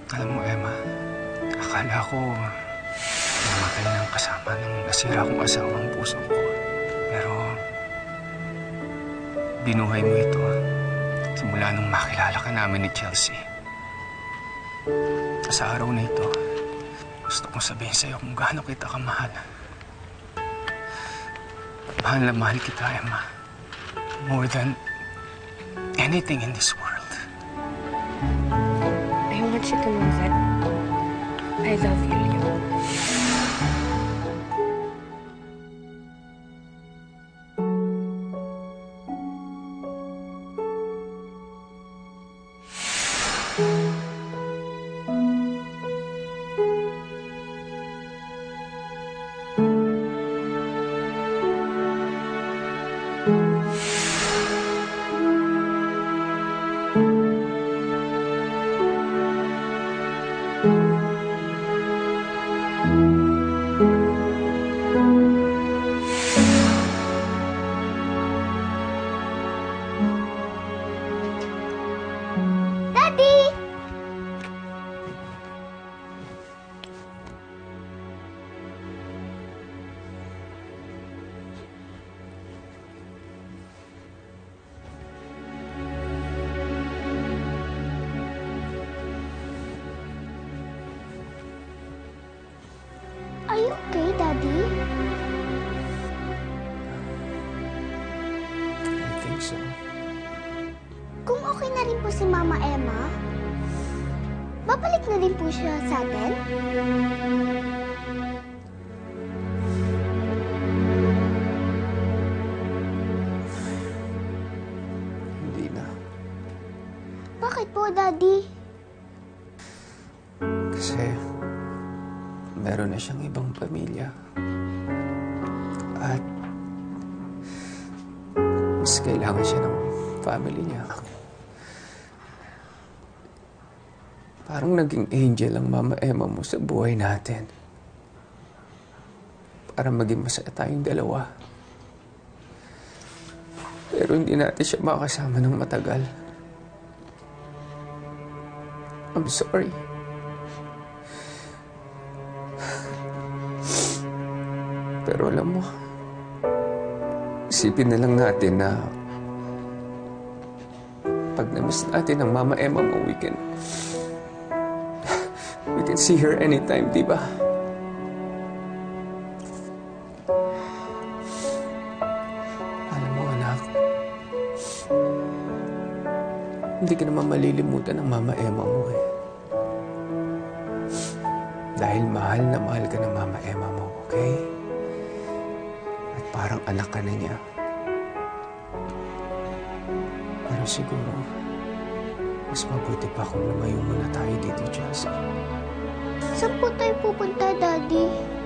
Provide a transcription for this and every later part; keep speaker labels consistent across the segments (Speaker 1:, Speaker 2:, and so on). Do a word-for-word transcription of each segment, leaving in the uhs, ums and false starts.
Speaker 1: Alam mo, Emma, akala ko namatay ng kasama ng nasira kong asawang puso ko. Pero binuhay mo ito simula nung makilala ka namin ni Chelsea. Sa araw na ito, gusto kong sabihin sa'yo kung gaano kita kamahal. Mahal na mahal kita, Emma. More than anything in this world.
Speaker 2: I want you to know that I love you, Leo.
Speaker 3: Are you okay, Daddy?
Speaker 1: I think so.
Speaker 3: Kung okay na rin po si Mama Emma, babalik na din po siya sa atin?
Speaker 1: Hindi na.
Speaker 3: Bakit po, Daddy?
Speaker 1: Kasi meron na siyang ibang pamilya. At mas kailangan siya ng family niya. Parang naging angel ang Mama Emma mo sa buhay natin. Para maging masaya tayong dalawa. Pero hindi natin siya makasama ng matagal. I'm sorry. Pero alam mo, isipin na lang natin na pag na-miss natin ang Mama Emma mo, we can we can see her anytime, di ba? Alam mo, anak, hindi ka naman malilimutan ng Mama Emma mo eh. Dahil mahal na mahal ka ng Mama Emma mo, okay? Parang anak ka na niya. Pero siguro, mas mabuti pa kung lumayo muna tayo dito, Chelsea.
Speaker 3: Saan po tayo pupunta, Daddy?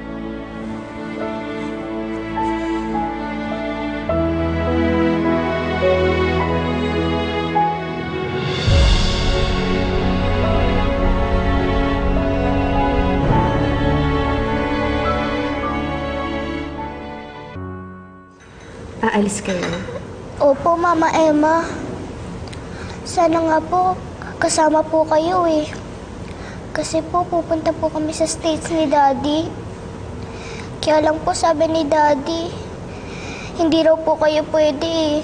Speaker 2: Aalis kayo?
Speaker 3: Opo, Mama Emma. Sana nga po, kasama po kayo eh. Kasi po, pupunta po kami sa States ni Daddy. Kaya lang po sabi ni Daddy, hindi raw po kayo pwede eh.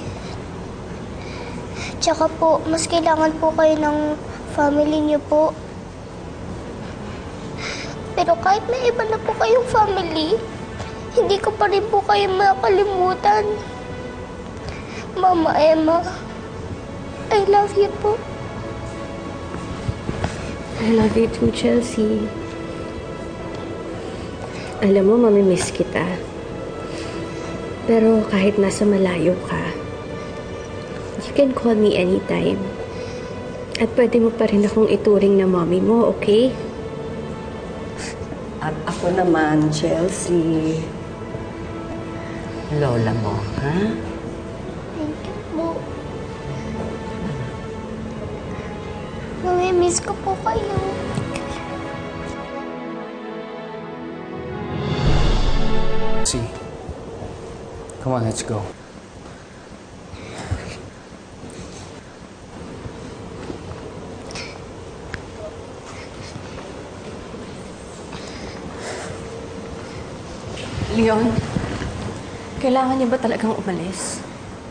Speaker 3: Tsaka po, mas kailangan po kayo ng family niyo po. Pero kahit may iba na po kayong family, hindi ko pa rin po kayo makalimutan. Mama Emma, I love you po.
Speaker 2: I love you too, Chelsea. Alam mo, mamimiss kita. Pero kahit nasa malayo ka, you can call me anytime. At pwede mo pa rin akong ituring na mommy mo, okay?
Speaker 4: At ako naman, Chelsea. Lola mo, ha?
Speaker 3: Thank you po. Mamimiss ko po kayo.
Speaker 1: See, come on, let's go.
Speaker 2: Leon, kailangan niya ba talagang umalis?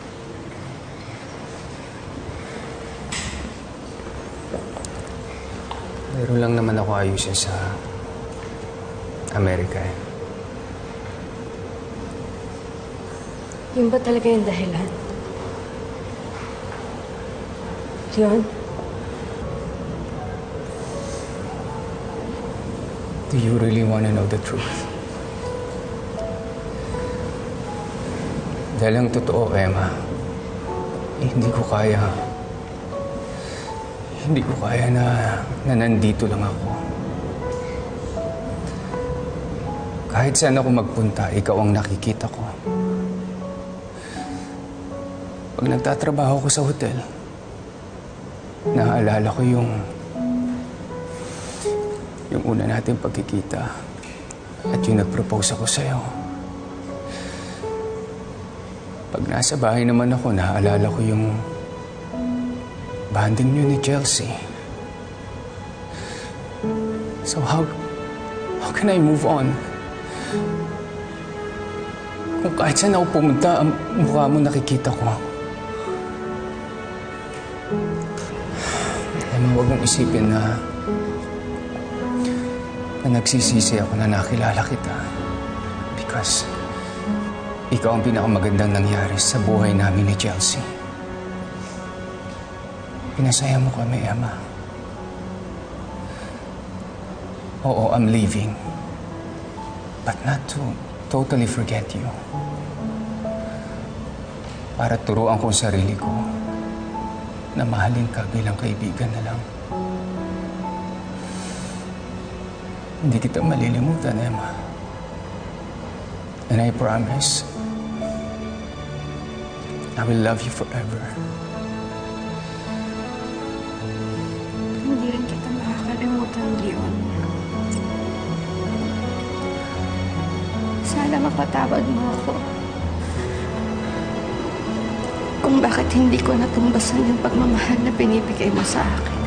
Speaker 1: Meron lang naman ako ayusin sa Amerika eh.
Speaker 2: Yun ba talaga yung dahilan? Leon?
Speaker 1: Do you really want to know the truth? Dahil ang totoo, Emma, eh, hindi ko kaya. Hindi ko kaya na, na nandito lang ako. Kahit saan ako magpunta, ikaw ang nakikita ko. Pag nagtatrabaho ko sa hotel, naaalala ko yung yung una nating pagkikita at yung nag-propose ako sa'yo. Pag nasa bahay naman ako, naaalala ko yung banding niyo ni Chelsea. So how, how can I move on? Kung kahit saan ako pumunta, ang mukha mo nakikita ko. Alam mo, huwag mong isipin na na nagsisisi ako na nakilala kita. Because ikaw ang pinakamagandang nangyari sa buhay namin ni Chelsea. Pinasaya mo kami, Emma. Oo, I'm leaving. But not to totally forget you. Para turuan ko ang sarili ko na mahalin ka bilang kaibigan na lang. Hindi kita malilimutan, Emma. And I promise, I will love you forever.
Speaker 2: Hindi rin kita makakalimutan, Leon. Sana mapatawad mo ako. Kung bakit hindi ko natumbasan yung pagmamahal na binibigay mo sa akin.